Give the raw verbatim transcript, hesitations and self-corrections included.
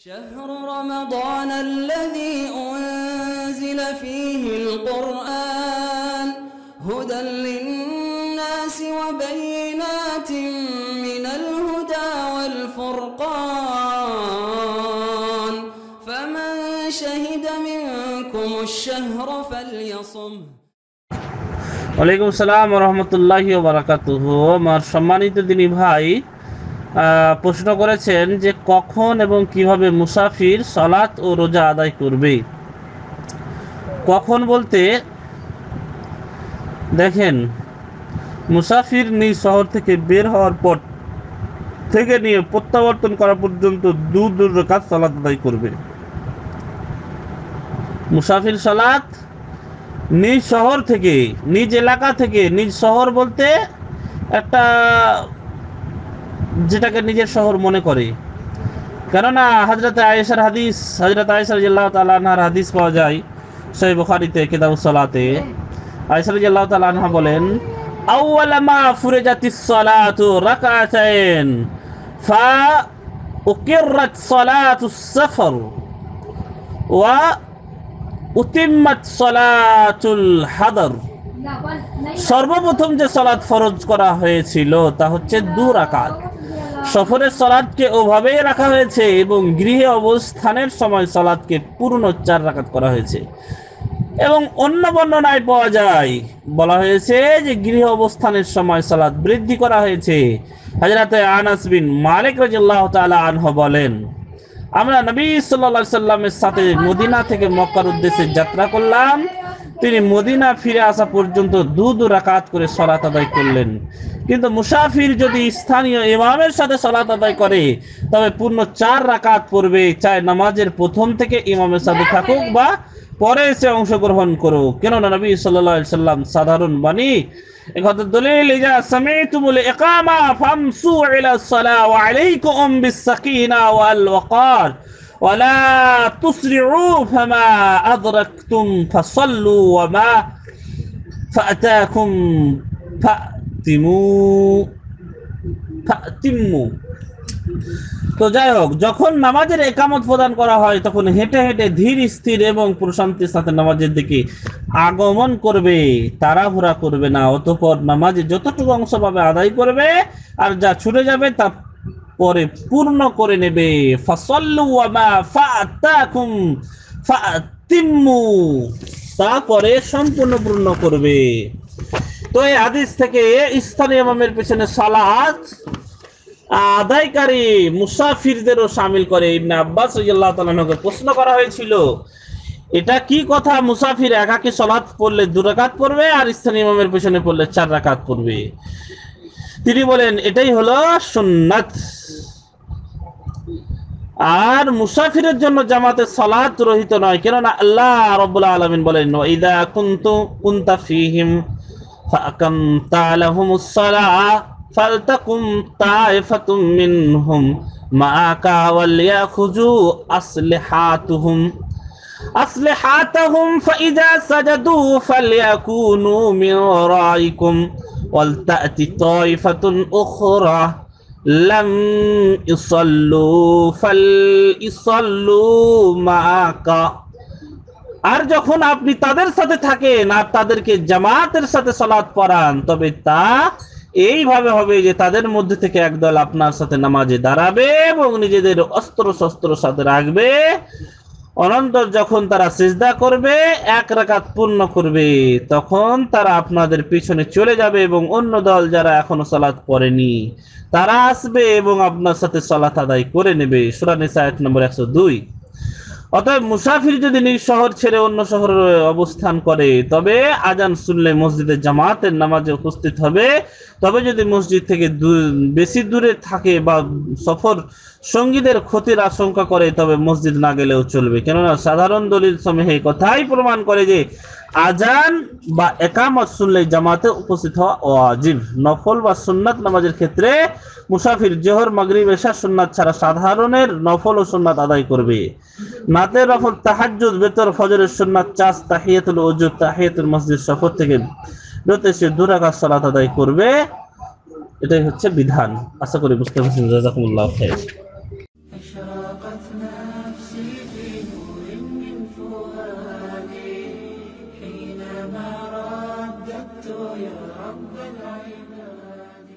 شهر رمضان الذي أنزل فيه القرآن هدى للناس وبينات من الهدى والفرقان فمن شهد منكم الشهر فليصمه ওয়ালাইকুম আসসালাম ওয়া রাহমাতুল্লাহি ওয়া বারাকাতুহু। আমার সম্মানিত দিনী ভাই প্রশ্ন করেছেন যে কখন এবং কিভাবে মুসাফির সালাত ও রোজা আদায় করবে। কখন বলতে দেখেন, মুসাফির নিজ শহর থেকে বের হওয়ার পর থেকে নিয়ে প্রত্যাবর্তন করা পর্যন্ত দু দু রাকাত সালাত আদায় করবে। মুসাফির সালাত নিজ শহর থেকে, নিজ এলাকা থেকে, নিজ শহর বলতে একটা যেটাকে নিজের শহর মনে করে, কেননা হযরত আয়েশার হাদিস, হযরত আয়েশা রাদিয়াল্লাহু তাআলা আনহার হাদিস পাওয়া যায় সহিহ বুখারীতে কিতাবুস সালাতে। আয়েশা রাদিয়াল্লাহু তাআলা আনহা বলেন, আউয়ালা মা ফুরিজাতিস সালাতু রাকাতাইন ফা উকিররাত সালাতুস সাফর ওয়া উতিম্মাত সালাতুল হাদর। সর্বপ্রথম যে সালাত ফরজ করা হয়েছিল তা হচ্ছে দু রাকাত। সফরের সালাতকে ওভাবেই রাখা হয়েছে এবং গৃহে অবস্থানের সময় সালাতকে পূর্ণ চার রাকাত করা হয়েছে। এবং অন্য বর্ণনায় পাওয়া যায়, বলা হয়েছে যে গৃহে অবস্থানের সময় সালাত বৃদ্ধি করা হয়েছে। হযরত আনাস বিন মালিক রাদিয়াল্লাহু তাআলা আনহু বলেন, আমরা নবী সাল্লাল্লাহু আলাইহি সাল্লামের সাথে মদিনা থেকে মক্কার উদ্দেশ্যে যাত্রা করলাম। তিনি মদিনা ফিরে আসা পর্যন্ত দু দু রাকাত করে সালাত আদায় করলেন। কিন্তু মুসাফির যদি স্থানীয় ইমামের সাথে সালাত আদায় করে তবে পূর্ণ চার রাকাত পড়বে, চাই নামাজের প্রথম থেকে ইমামের সাথে থাকুক বা পরে এসে অংশগ্রহণ করুক। কেননা নবী সাল্লাল্লাহু আলাইহি সাল্লাম সাধারণ বাণী, একথা দলিল, ইজা সামিতুমুল ইকামা ফামসু ইলাস সালাহ ওয়া আলাইকুম বিস সাকিনা ওয়াল ওয়াকার ওয়ালা তুসরিউ ফামা আদরাকতুম ফাসাল্লু ওয়া মা ফাতাকুম ফাতিমু ফাতিমু। তো যাই হোক, যখন নামাজের একামত প্রদান করা হয় তখন হেঁটে হেঁটে ধীর স্থির এবং প্রশান্তির সাথে নামাজের দিকে আগমন করবে, তাড়াহুড়া করবে না। অতঃপর নামাজে যতটুকু অংশ পাবে আদায় করবে আর যা ছুটে যাবে তা পরে পূর্ণ করে নেবে। ফাসাল্লু ওয়া মা ফাতাকুম ফাতিমু, তারপরে সম্পূর্ণ পূর্ণ করবে। তো এই হাদিস থেকে স্থানীয় ইমামের পেছনে সালাত আদায়কারী মুসাফিরদেরও শামিল করে। ইবনে আব্বাস রাদিয়াল্লাহু তাআলা আনহুকে প্রশ্ন করা হয়েছিল, এটা কি কথা, মুসাফির একাকী সালাত পড়লে দু রাকাত পড়বে আর স্থানীয় ইমামের পেছনে পড়লে চার রাকাত পড়বে? তিনি বলেন, এটাই হলো সুন্নাত। আর মুসাফিরের জন্য জামাতের সালাত রহিত নয়, কেননা আল্লাহ রাব্বুল আলামিন বলেন, ওয়া ইযা কুনতু কুনতা ফীহিম ফাআকামতা লাহুমুস সালাহ ফালতাকুম তাইফাতুম মিনহুম মাআকা ওয়ালিয়াখুযু আসলিহাতুহুম আসলিহাতাহুম ফাইযা সাজাদু ফালইয়াকুনু মিন ওয়ারাইকুম ওয়ালতা'তি তাইফাতুন উখরা লাম ইসাল্লু ফালইসাল্লু মাআকা। আর যখন আপনি তাদের সাথে থাকেন আর তাদেরকে জামাতের সাথে সালাত পড়ান তবে তা এইভাবে হবে যে তাদের মধ্যে থেকে একদল আপনার সাথে নামাজে দাঁড়াবে এবং নিজেদের অস্ত্র শস্ত্র সাথে রাখবে। অনন্তর যখন তারা সিজদা করবে, এক রাকাত পূর্ণ করবে, তখন তারা আপনাদের পিছনে চলে যাবে এবং অন্য দল যারা এখনো সালাত পড়েনি তারা আসবে এবং আপনার সাথে সালাত আদায় করে নেবে। সূরা নিসা আয়াত নম্বর একশো দুই। অতএব মুসাফির যদি নিজ শহর ছেড়ে অন্য শহরে অবস্থান করে তবে আজান শুনলে মসজিদে জামাতের নামাজে উপস্থিত হবে। তবে যদি মসজিদ থেকে বেশি দূরে থাকে বা সফর সঙ্গীদের ক্ষতির আশঙ্কা করে তবে মসজিদ না গেলেও চলবে, কেননা সাধারণ দলিল সমূহে কথাই প্রমাণ করে যে আজান বা একামত শুনলে জামাতে উপস্থিত হওয়া ওয়াজিব। নফল বা সুন্নাত নামাজের ক্ষেত্রে মুসাফির জোহর, মাগরিব, এশা সুন্নাত ছাড়া সাধারণের নফল ও সুন্নাত আদায় করবে। নাতের নফল, তাহাজ্জুদ, বেতর, ফজরের সুন্নাত, চাষ, তাহিয়াতুল ওযু, তাহিয়াতুল মসজিদ সফর থেকে বেরোতে সে দু রাকাত সালাত আদায় করবে। এটাই হচ্ছে বিধান। আশা করি বুঝতে পারছেন। জাযাকুমুল্লাহু খাইর। نفسي في نور من فؤادي حينما رددت يا رب العباد.